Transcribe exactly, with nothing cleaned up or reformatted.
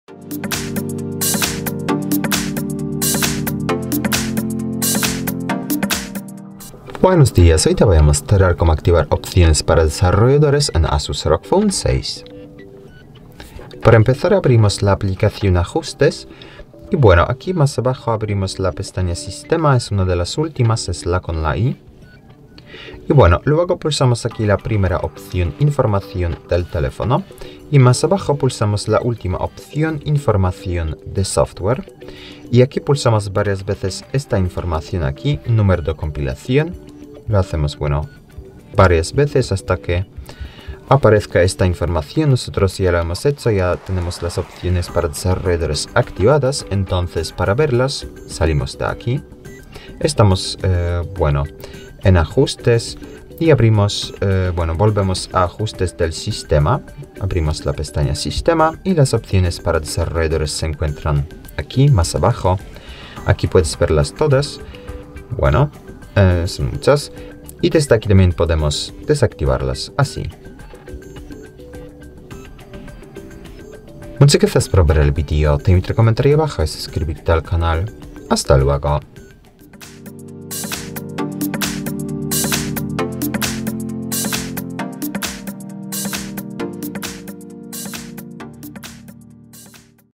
Buenos días, hoy te voy a mostrar cómo activar opciones para desarrolladores en Asus ROG Phone seis. Para empezar abrimos la aplicación Ajustes y bueno, aquí más abajo abrimos la pestaña Sistema, es una de las últimas, es la con la I. Y bueno, luego pulsamos aquí la primera opción, Información del teléfono, y más abajo pulsamos la última opción, Información de software. Y aquí pulsamos varias veces esta información aquí, número de compilación. Lo hacemos, bueno, varias veces hasta que aparezca esta información. Nosotros ya lo hemos hecho, ya tenemos las opciones para desarrolladores activadas. Entonces, para verlas, salimos de aquí. Estamos, eh, bueno, en Ajustes y abrimos, eh, bueno, volvemos a Ajustes del sistema. Abrimos la pestaña Sistema y las opciones para desarrolladores se encuentran aquí, más abajo. Aquí puedes verlas todas. Bueno, eh, son muchas. Y desde aquí también podemos desactivarlas, así. Muchas gracias por ver el vídeo. Te invito a comentar ahí abajo y suscribirte al canal. Hasta luego.